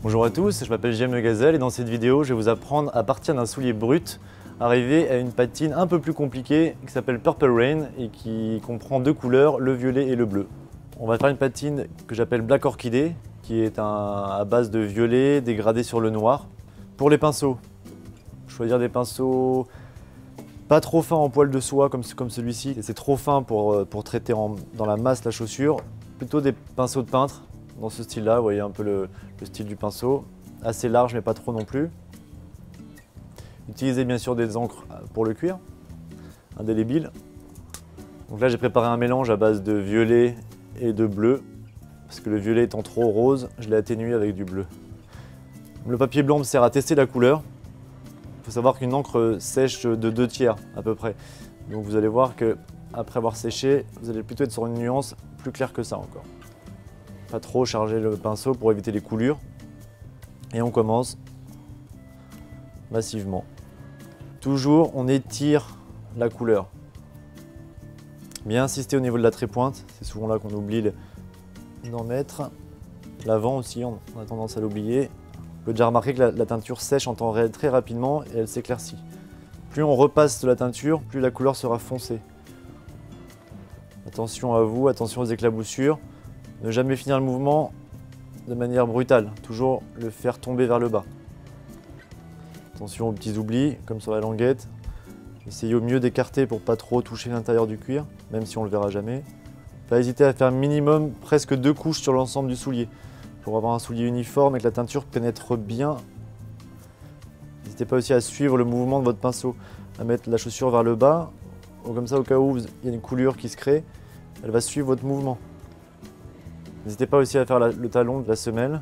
Bonjour à tous, je m'appelle JM Le Gazelle et dans cette vidéo, je vais vous apprendre à partir d'un soulier brut, arriver à une patine un peu plus compliquée qui s'appelle Purple Rain et qui comprend deux couleurs, le violet et le bleu. On va faire une patine que j'appelle Black Orchidée, qui est à base de violet dégradé sur le noir. Pour les pinceaux, choisir des pinceaux pas trop fins en poil de soie comme celui-ci, c'est trop fin pour traiter dans la masse la chaussure, plutôt des pinceaux de peintre. Dans ce style-là, vous voyez un peu le style du pinceau, assez large mais pas trop non plus. Utilisez bien sûr des encres pour le cuir, indélébiles. Donc là j'ai préparé un mélange à base de violet et de bleu, parce que le violet étant trop rose, je l'ai atténué avec du bleu. Le papier blanc me sert à tester la couleur. Il faut savoir qu'une encre sèche de 2/3 à peu près. Donc vous allez voir qu'après avoir séché, vous allez plutôt être sur une nuance plus claire que ça encore. Pas trop charger le pinceau pour éviter les coulures. Et on commence massivement. Toujours, on étire la couleur. Bien insister au niveau de la trépointe, c'est souvent là qu'on oublie d'en mettre. L'avant aussi, on a tendance à l'oublier. Vous pouvez déjà remarquer que la teinture sèche en temps réel très rapidement et elle s'éclaircit. Plus on repasse de la teinture, plus la couleur sera foncée. Attention à vous, attention aux éclaboussures. Ne jamais finir le mouvement de manière brutale, toujours le faire tomber vers le bas. Attention aux petits oublis, comme sur la languette. Essayez au mieux d'écarter pour pas trop toucher l'intérieur du cuir, même si on ne le verra jamais. Pas hésiter à faire minimum presque 2 couches sur l'ensemble du soulier, pour avoir un soulier uniforme et que la teinture pénètre bien. N'hésitez pas aussi à suivre le mouvement de votre pinceau, à mettre la chaussure vers le bas, comme ça au cas où il y a une coulure qui se crée, elle va suivre votre mouvement. N'hésitez pas aussi à faire le talon de la semelle.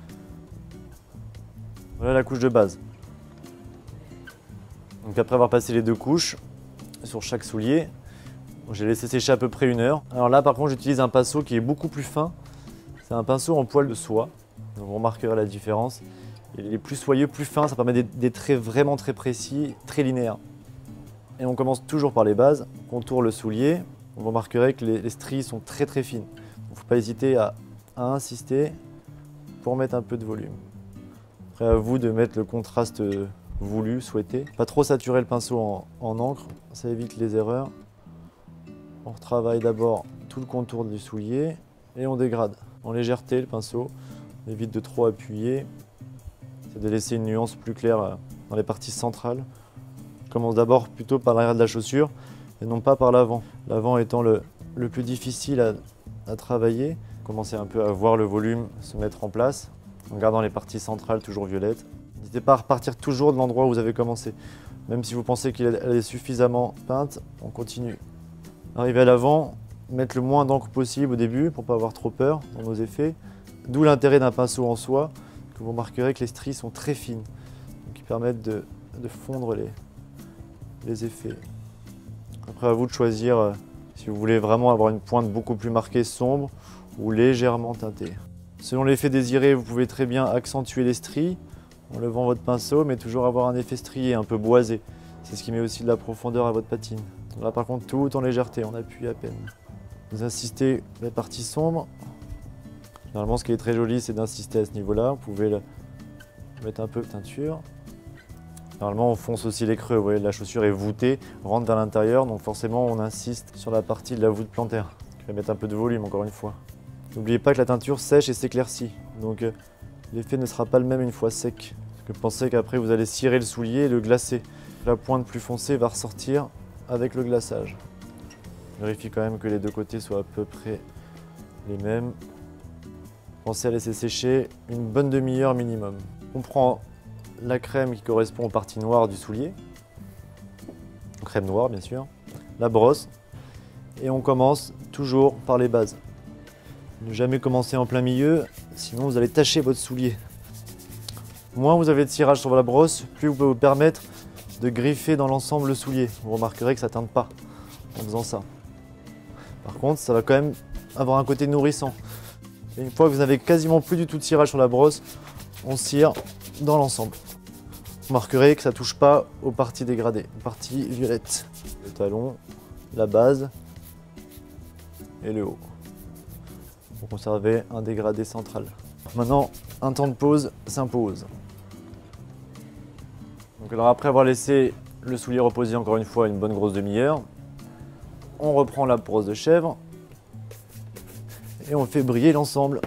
Voilà la couche de base. Donc après avoir passé les 2 couches sur chaque soulier, j'ai laissé sécher à peu près 1 heure. Alors là par contre j'utilise un pinceau qui est beaucoup plus fin. C'est un pinceau en poil de soie. Donc vous remarquerez la différence. Il est plus soyeux, plus fin, ça permet des traits vraiment très précis, très linéaires. Et on commence toujours par les bases. On contourne le soulier. Vous remarquerez que les stries sont très très fines. Il ne faut pas hésiter à insister pour mettre un peu de volume. Après à vous de mettre le contraste voulu, souhaité. Pas trop saturer le pinceau en encre, ça évite les erreurs. On retravaille d'abord tout le contour du soulier et on dégrade en légèreté le pinceau. On évite de trop appuyer. C'est de laisser une nuance plus claire dans les parties centrales. On commence d'abord plutôt par l'arrière de la chaussure et non pas par l'avant. L'avant étant le plus difficile à travailler. Commencez un peu à voir le volume se mettre en place en gardant les parties centrales toujours violettes. N'hésitez pas à repartir toujours de l'endroit où vous avez commencé. Même si vous pensez qu'elle est suffisamment peinte, on continue. Arriver à l'avant, mettre le moins d'encre possible au début pour ne pas avoir trop peur dans nos effets. D'où l'intérêt d'un pinceau en soie, que vous remarquerez que les stries sont très fines, donc qui permettent de fondre les effets. Après à vous de choisir si vous voulez vraiment avoir une pointe beaucoup plus marquée sombre ou légèrement teintée. Selon l'effet désiré, vous pouvez très bien accentuer les stries en levant votre pinceau, mais toujours avoir un effet strié, un peu boisé. C'est ce qui met aussi de la profondeur à votre patine. Là par contre, tout en légèreté, on appuie à peine. Vous insistez les parties sombres. Généralement, ce qui est très joli, c'est d'insister à ce niveau-là. Vous pouvez mettre un peu de teinture. Normalement, on fonce aussi les creux. Vous voyez, la chaussure est voûtée, rentre vers l'intérieur, donc forcément, on insiste sur la partie de la voûte plantaire. Je vais mettre un peu de volume, encore une fois. N'oubliez pas que la teinture sèche et s'éclaircit, donc l'effet ne sera pas le même une fois sec. Parce que pensez qu'après, vous allez cirer le soulier et le glacer. La pointe plus foncée va ressortir avec le glaçage. Vérifiez quand même que les 2 côtés soient à peu près les mêmes. Pensez à laisser sécher une bonne demi-heure minimum. On prend la crème qui correspond aux parties noires du soulier, crème noire bien sûr, la brosse, et on commence toujours par les bases. Ne jamais commencer en plein milieu, sinon vous allez tacher votre soulier. Moins vous avez de cirage sur la brosse, plus vous pouvez vous permettre de griffer dans l'ensemble le soulier. Vous remarquerez que ça ne teinte pas en faisant ça. Par contre, ça va quand même avoir un côté nourrissant. Et une fois que vous n'avez quasiment plus du tout de cirage sur la brosse, on cire dans l'ensemble. Vous remarquerez que ça ne touche pas aux parties dégradées, aux parties violettes. Le talon, la base et le haut. Pour conserver un dégradé central. Maintenant, un temps de pause s'impose. Donc alors après avoir laissé le soulier reposer encore une fois une bonne grosse demi-heure, on reprend la brosse de chèvre et on fait briller l'ensemble.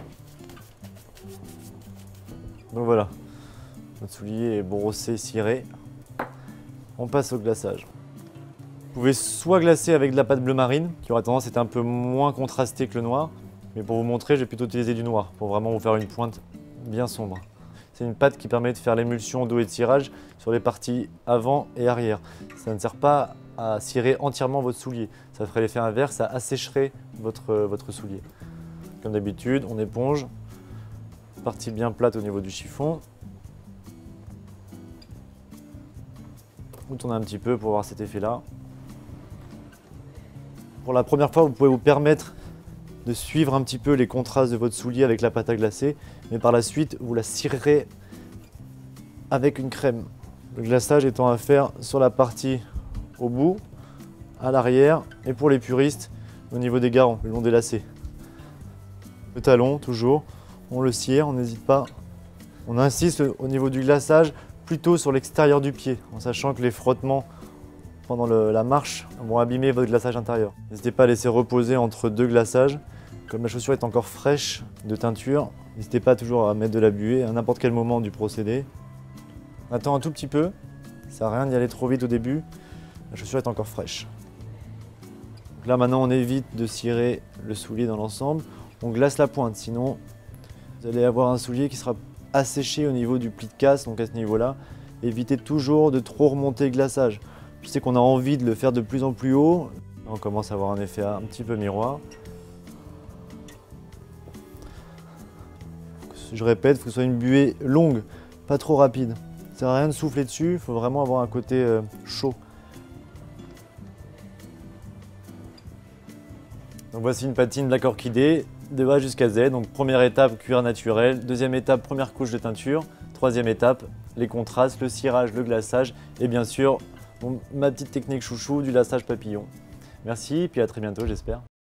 Donc voilà, notre soulier est brossé, ciré. On passe au glaçage. Vous pouvez soit glacer avec de la pâte bleu marine, qui aura tendance à être un peu moins contrastée que le noir, mais pour vous montrer, je vais plutôt utiliser du noir, pour vraiment vous faire une pointe bien sombre. C'est une pâte qui permet de faire l'émulsion d'eau et de cirage sur les parties avant et arrière. Ça ne sert pas à cirer entièrement votre soulier, ça ferait l'effet inverse, ça assécherait votre soulier. Comme d'habitude, on éponge, partie bien plate au niveau du chiffon. On tourne un petit peu pour avoir cet effet-là. Pour la première fois, vous pouvez vous permettre de suivre un petit peu les contrastes de votre soulier avec la pâte à glacer, mais par la suite, vous la cirerez avec une crème. Le glaçage étant à faire sur la partie au bout, à l'arrière, et pour les puristes, au niveau des garants, le long des lacets. Le talon, toujours, on le cire, on n'hésite pas. On insiste au niveau du glaçage plutôt sur l'extérieur du pied, en sachant que les frottements pendant la marche vont abîmer votre glaçage intérieur. N'hésitez pas à laisser reposer entre deux glaçages. Comme la chaussure est encore fraîche de teinture, n'hésitez pas toujours à mettre de la buée à n'importe quel moment du procédé. On attend un tout petit peu, ça sert à rien d'y aller trop vite au début, la chaussure est encore fraîche. Donc là maintenant on évite de cirer le soulier dans l'ensemble, on glace la pointe, sinon vous allez avoir un soulier qui sera asséché au niveau du pli de casse, donc à ce niveau-là, évitez toujours de trop remonter le glaçage. Je sais qu'on a envie de le faire de plus en plus haut, on commence à avoir un effet un petit peu miroir. Je répète, il faut que ce soit une buée longue, pas trop rapide. Ça sert à rien de souffler dessus, il faut vraiment avoir un côté chaud. Donc voici une patine Black Orchidée de A jusqu'à Z. Donc première étape, cuir naturel. Deuxième étape, première couche de teinture. Troisième étape, les contrastes, le cirage, le glaçage et bien sûr ma petite technique chouchou du laçage papillon. Merci, puis à très bientôt j'espère.